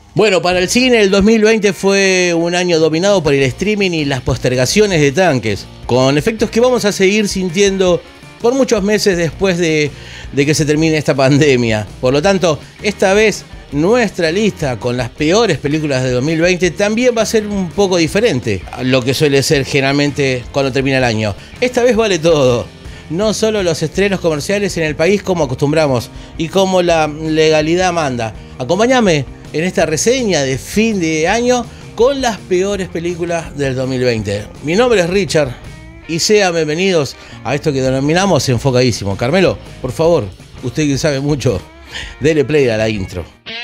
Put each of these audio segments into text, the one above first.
Bueno, para el cine el 2020 fue un año dominado por el streaming y las postergaciones de tanques, con efectos que vamos a seguir sintiendo por muchos meses después de que se termine esta pandemia. Por lo tanto, esta vez nuestra lista con las peores películas de 2020 también va a ser un poco diferente a lo que suele ser generalmente cuando termina el año. Esta vez vale todo. No solo los estrenos comerciales en el país como acostumbramos y como la legalidad manda. Acompáñame en esta reseña de fin de año con las peores películas del 2020. Mi nombre es Richard y sean bienvenidos a esto que denominamos Enfocadísimo. Carmelo, por favor, usted que sabe mucho, dele play a la intro.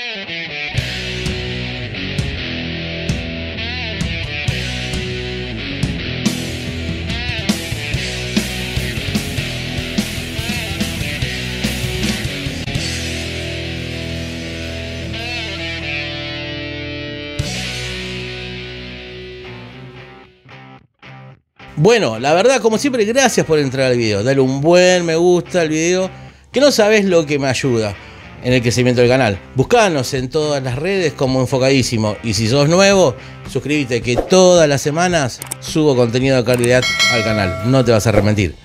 Bueno, la verdad, como siempre, gracias por entrar al video. Dale un buen me gusta al video, que no sabes lo que me ayuda en el crecimiento del canal. Buscanos en todas las redes como Enfocadísimo. Y si sos nuevo, suscríbete que todas las semanas subo contenido de calidad al canal. No te vas a arrepentir.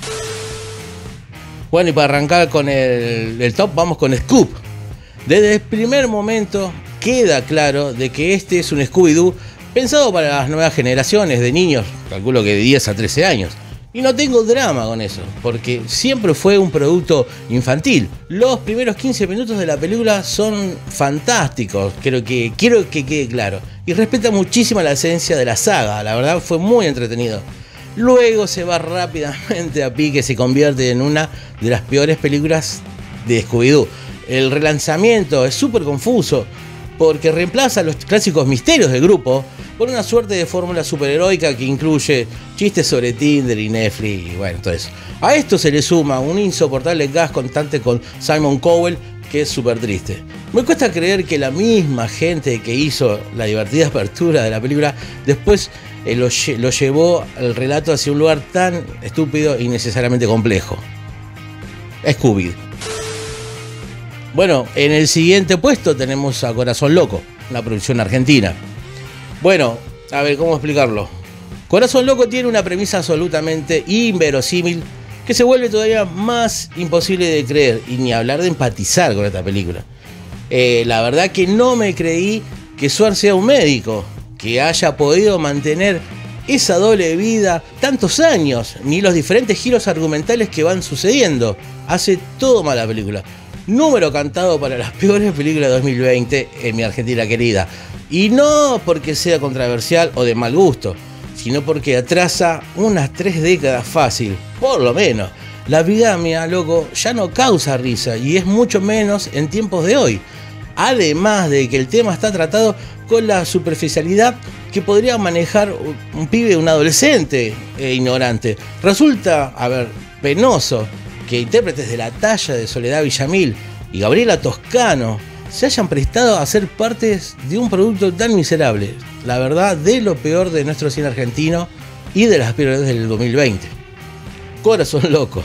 Bueno, y para arrancar con el top, vamos con Scoop. Desde el primer momento queda claro de que este es un Scooby-Doo pensado para las nuevas generaciones de niños, calculo que de 10 a 13 años. Y no tengo drama con eso, porque siempre fue un producto infantil. Los primeros 15 minutos de la película son fantásticos, quiero que quede claro. Y respeta muchísimo la esencia de la saga, la verdad fue muy entretenido. Luego se va rápidamente a pique, se convierte en una de las peores películas de Scooby-Doo. El relanzamiento es súper confuso, porque reemplaza los clásicos misterios del grupo por una suerte de fórmula superheroica que incluye chistes sobre Tinder y Netflix y bueno, todo eso. A esto se le suma un insoportable gas constante con Simon Cowell, que es súper triste. Me cuesta creer que la misma gente que hizo la divertida apertura de la película después lo llevó el relato hacia un lugar tan estúpido y necesariamente complejo. Scooby. Bueno, en el siguiente puesto tenemos a Corazón Loco, una producción argentina. Bueno, a ver, ¿cómo explicarlo? Corazón Loco tiene una premisa absolutamente inverosímil que se vuelve todavía más imposible de creer y ni hablar de empatizar con esta película. La verdad que no me creí que Suar sea un médico, que haya podido mantener esa doble vida tantos años, ni los diferentes giros argumentales que van sucediendo. Hace todo mal la película. Número cantado para las peores películas de 2020 en mi Argentina querida. Y no porque sea controversial o de mal gusto, sino porque atrasa unas 3 décadas fácil, por lo menos. La bigamia, loco, ya no causa risa y es mucho menos en tiempos de hoy. Además de que el tema está tratado con la superficialidad que podría manejar un pibe, un adolescente ignorante. Resulta, penoso que intérpretes de la talla de Soledad Villamil y Gabriela Toscano se hayan prestado a ser partes de un producto tan miserable. La verdad, de lo peor de nuestro cine argentino y de las peores del 2020. Corazón Loco.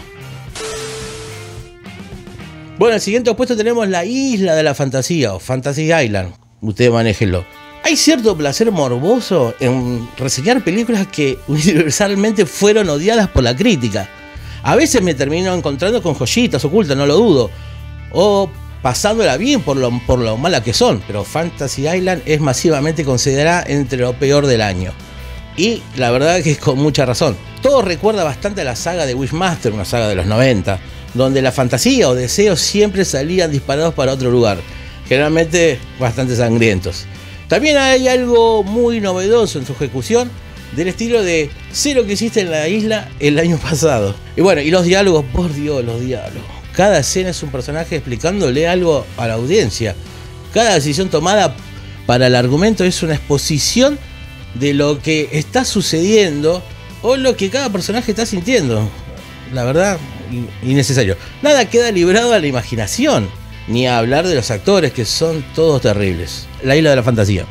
Bueno, en el siguiente puesto tenemos La Isla de la Fantasía o Fantasy Island. Ustedes manéjenlo. Hay cierto placer morboso en reseñar películas que universalmente fueron odiadas por la crítica. A veces me termino encontrando con joyitas ocultas, no lo dudo, o pasándola bien por lo mala que son, pero Fantasy Island es masivamente considerada entre lo peor del año. Y la verdad que es con mucha razón. Todo recuerda bastante a la saga de Wishmaster, una saga de los 90, donde la fantasía o deseos siempre salían disparados para otro lugar, generalmente bastante sangrientos. También hay algo muy novedoso en su ejecución, del estilo de sé lo que hiciste en la isla el año pasado. Y bueno, y los diálogos, por Dios, los diálogos. Cada escena es un personaje explicándole algo a la audiencia. Cada decisión tomada para el argumento es una exposición de lo que está sucediendo o lo que cada personaje está sintiendo. La verdad, innecesario. Nada queda librado a la imaginación, ni a hablar de los actores, que son todos terribles. La Isla de la Fantasía.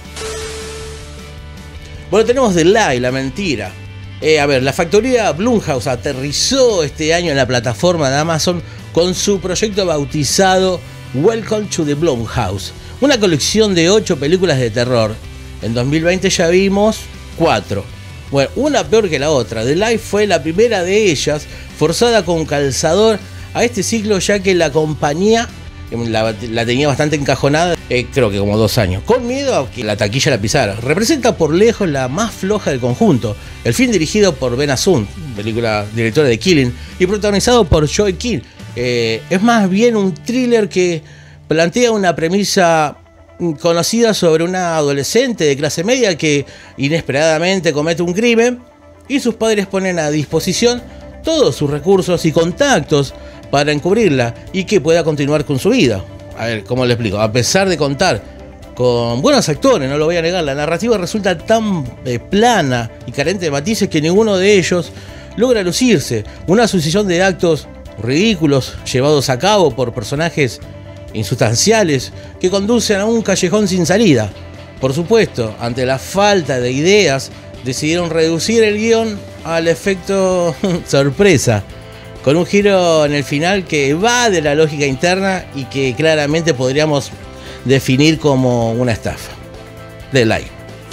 Bueno, tenemos The Lie, la mentira. La factoría Blumhouse aterrizó este año en la plataforma de Amazon con su proyecto bautizado Welcome to the Blumhouse, una colección de 8 películas de terror. En 2020 ya vimos 4. Bueno, una peor que la otra. The Light fue la primera de ellas, forzada con calzador a este ciclo, ya que la compañía la tenía bastante encajonada, creo que como 2 años, con miedo a que la taquilla la pisara. Representa por lejos la más floja del conjunto. El film, dirigido por Ben Asun, directora de Killing, y protagonizado por Joey King, es más bien un thriller que plantea una premisa conocida sobre una adolescente de clase media que inesperadamente comete un crimen y sus padres ponen a disposición todos sus recursos y contactos para encubrirla y que pueda continuar con su vida. A ver, ¿cómo le explico? A pesar de contar con buenos actores, no lo voy a negar, la narrativa resulta tan plana y carente de matices que ninguno de ellos logra lucirse. Una sucesión de actos ridículos llevados a cabo por personajes insustanciales que conducen a un callejón sin salida. Por supuesto, ante la falta de ideas, decidieron reducir el guión al efecto sorpresa, con un giro en el final que va de la lógica interna y que claramente podríamos definir como una estafa. The Light.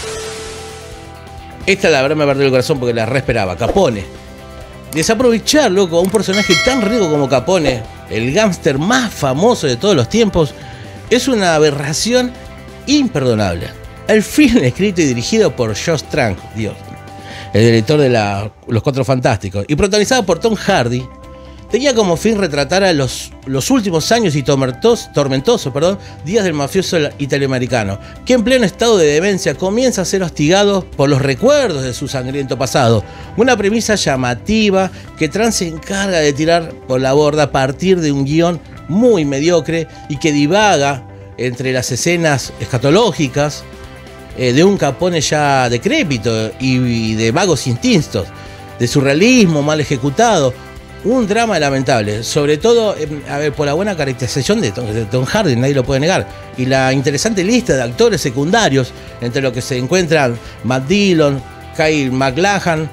Esta la verdad me partió el corazón porque la re esperaba. Capone. Desaprovechar, loco, a un personaje tan rico como Capone, el gángster más famoso de todos los tiempos, es una aberración imperdonable. El film, escrito y dirigido por Josh Trank, Dios, el director de Los Cuatro Fantásticos, y protagonizado por Tom Hardy, tenía como fin retratar a los últimos años y tormentosos días del mafioso italoamericano, que en pleno estado de demencia comienza a ser hostigado por los recuerdos de su sangriento pasado. Una premisa llamativa que Trans se encarga de tirar por la borda a partir de un guión muy mediocre y que divaga entre las escenas escatológicas de un Capone ya decrépito y de vagos instintos, de surrealismo mal ejecutado. Un drama lamentable, sobre todo por la buena caracterización de Tom Hardy, nadie lo puede negar, y la interesante lista de actores secundarios, entre los que se encuentran Matt Dillon, Kyle MacLachlan,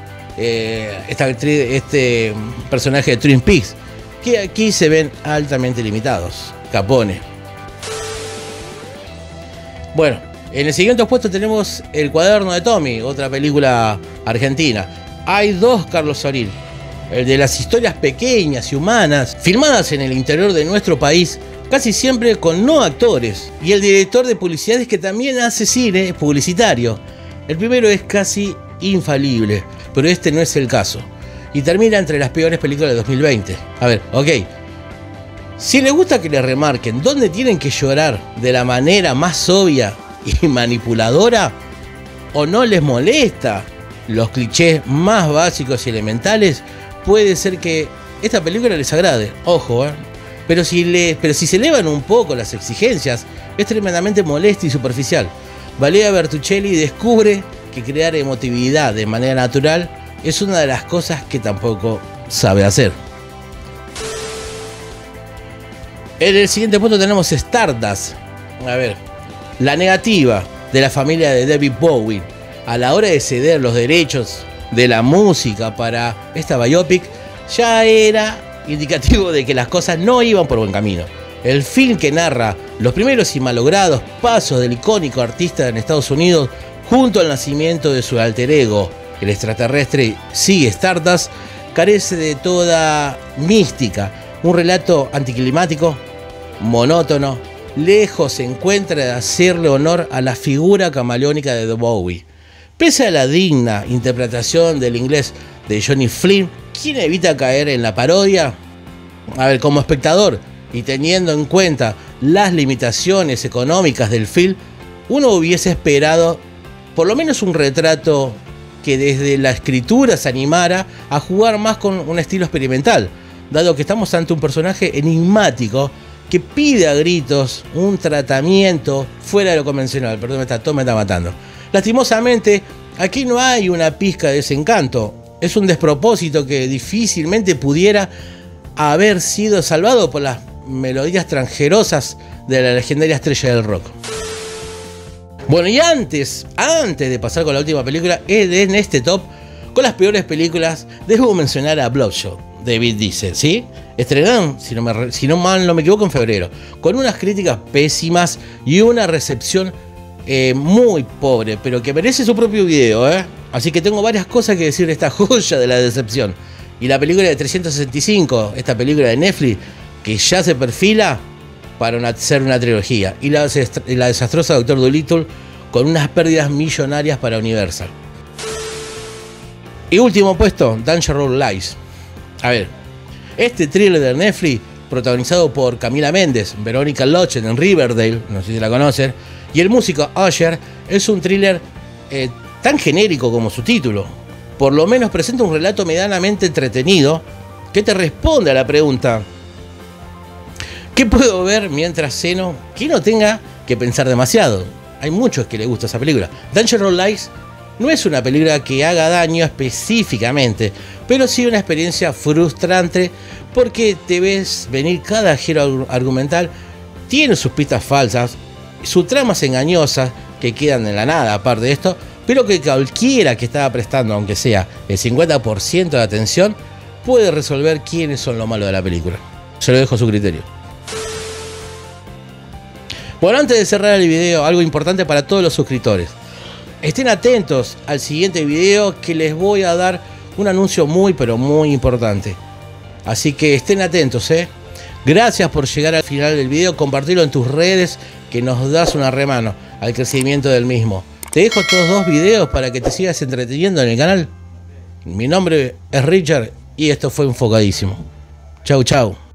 este personaje de Twin Peaks, que aquí se ven altamente limitados. Capone. Bueno, en el siguiente puesto tenemos El Cuaderno de Tommy, otra película argentina. Hay 2 Carlos Sorín. El de las historias pequeñas y humanas, filmadas en el interior de nuestro país, casi siempre con no actores, y el director de publicidades que también hace cine publicitario. El primero es casi infalible, pero este no es el caso, y termina entre las peores películas de 2020. A ver, ok. Si les gusta que les remarquen dónde tienen que llorar de la manera más obvia y manipuladora, o no les molesta los clichés más básicos y elementales, puede ser que esta película les agrade, ojo, pero si se elevan un poco las exigencias, es tremendamente molesta y superficial. Valea Bertuccelli descubre que crear emotividad de manera natural es una de las cosas que tampoco sabe hacer. En el siguiente punto tenemos Stardust. A ver, la negativa de la familia de David Bowie a la hora de ceder los derechos de la música para esta biopic ya era indicativo de que las cosas no iban por buen camino. El film, que narra los primeros y malogrados pasos del icónico artista en Estados Unidos junto al nacimiento de su alter ego, el extraterrestre Ziggy Stardust, carece de toda mística. Un relato anticlimático, monótono, lejos se encuentra de hacerle honor a la figura camaleónica de Bowie. Pese a la digna interpretación del inglés de Johnny Flynn, ¿quién evita caer en la parodia? A ver, como espectador y teniendo en cuenta las limitaciones económicas del film, uno hubiese esperado por lo menos un retrato que desde la escritura se animara a jugar más con un estilo experimental, dado que estamos ante un personaje enigmático que pide a gritos un tratamiento fuera de lo convencional. Perdón, todo me está matando. Lastimosamente, aquí no hay una pizca de ese encanto. Es un despropósito que difícilmente pudiera haber sido salvado por las melodías tranjerosas de la legendaria estrella del rock. Bueno, y antes de pasar con la última película, en este top, con las peores películas, debo mencionar a Bloodshot, David Diesel, ¿sí? Estrenaron, si no mal no me equivoco, en febrero, con unas críticas pésimas y una recepción muy pobre, pero que merece su propio video, ¿eh? Así que tengo varias cosas que decir de esta joya de la decepción. Y la película de 365, esta película de Netflix, que ya se perfila para ser una trilogía. Y la desastrosa Doctor Dolittle, con unas pérdidas millonarias para Universal. Y último puesto, Danger Road Lies. A ver, este thriller de Netflix, protagonizado por Camila Méndez, Verónica Lochen en Riverdale, no sé si la conocen, y el músico Usher, es un thriller tan genérico como su título. Por lo menos presenta un relato medianamente entretenido que te responde a la pregunta: ¿qué puedo ver mientras ceno que no tenga que pensar demasiado? Hay muchos que les gusta esa película. Danger Road Lies no es una película que haga daño específicamente, pero sí una experiencia frustrante porque te ves venir cada giro argumental, tiene sus pistas falsas, su trama es engañosa, que quedan en la nada aparte de esto, pero que cualquiera que estaba prestando, aunque sea el 50% de atención, puede resolver quiénes son lo malo de la película. Se lo dejo a su criterio. Bueno, antes de cerrar el video, algo importante para todos los suscriptores. Estén atentos al siguiente video, que les voy a dar un anuncio muy pero muy importante. Así que estén atentos, Gracias por llegar al final del video, compartirlo en tus redes, que nos das una remano al crecimiento del mismo. Te dejo estos dos videos para que te sigas entreteniendo en el canal. Mi nombre es Richard y esto fue Enfocadísimo. Chau, chau.